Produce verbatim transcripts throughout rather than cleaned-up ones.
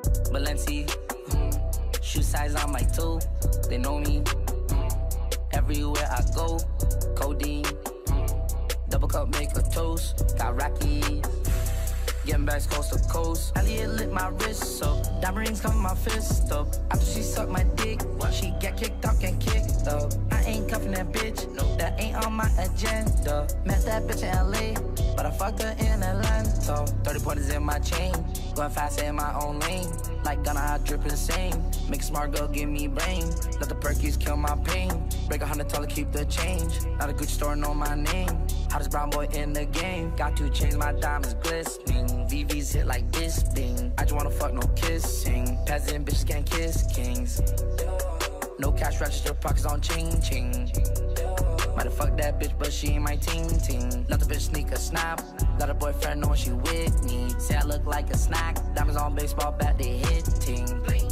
Balenciaga, shoe size on my toe. They know me. Everywhere I go, codeine. Double cup make a toast. Got Rockies. Getting back coast to coast. Elliot lit my wrist up. Diamond rings come my fist up. After she sucked my dick, she get kicked out and kicked up. I ain't cuffing that bitch, no, that ain't on my agenda. Met that bitch in L A, but I fucked her in Atlanta. thirty pointers in my chain, going fast in my own lane. Like Gunna, I drip insane. Make a smart girl give me brain. Let the perkies kill my pain. Break a hundred taller, keep the change. Not a Gucci store, know my name. Hottest brown boy in the game. Got to change my diamonds glistening. V Vs hit like this, bing. I just wanna fuck, no kissing. Peasant bitches can't kiss kings. No cash register, pockets on ching ching. Might have fucked that bitch, but she ain't my ting ting. Let the bitch sneak a snap. Got a boyfriend knowing she with me. Say I look like a snack. Diamonds on baseball bat, they hitting.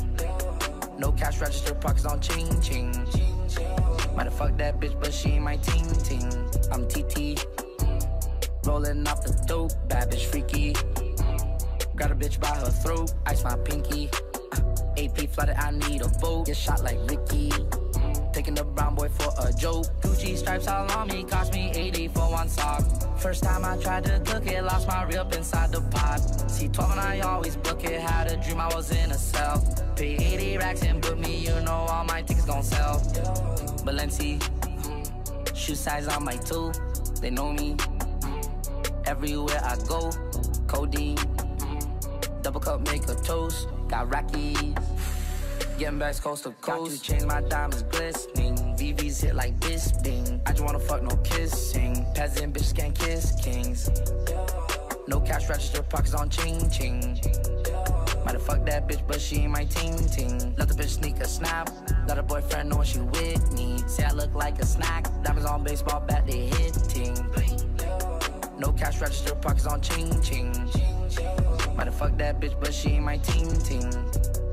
No cash register, pockets on ching ching. Might have fucked that bitch, but she ain't my ting ting. I'm T T, rolling off the dope, bad bitch freaky. Got a bitch by her throat, ice my pinky. uh, A P flooded, I need a boat. Get shot like Ricky, taking the brown boy for a joke. Gucci stripes all on me, cost me eighty for one sock. First time I tried to cook it, lost my rip inside the pot. See twelve and I always book it, had a dream I was in a cell. Pay eighty racks and book me, you know all my tickets gon' sell. Balenciaga, shoe size on my toe, they know me. Everywhere I go, codeine. Double cup make a toast, got Rockies. Getting back coast to coast. Got to change my diamonds glistening. V Vs hit like this, bing. I just wanna fuck, no kissing. Peasant bitches can't kiss kings. No cash register, pockets on ching ching. Might have fucked that bitch, but she ain't my ting ting. Let the bitch sneak a snap. Got a boyfriend knowing she with me. Say I look like a snack. Diamonds on baseball bat, they hitting. No cash register, pockets on ching ching. Might have fucked that bitch, but she ain't my ting ting.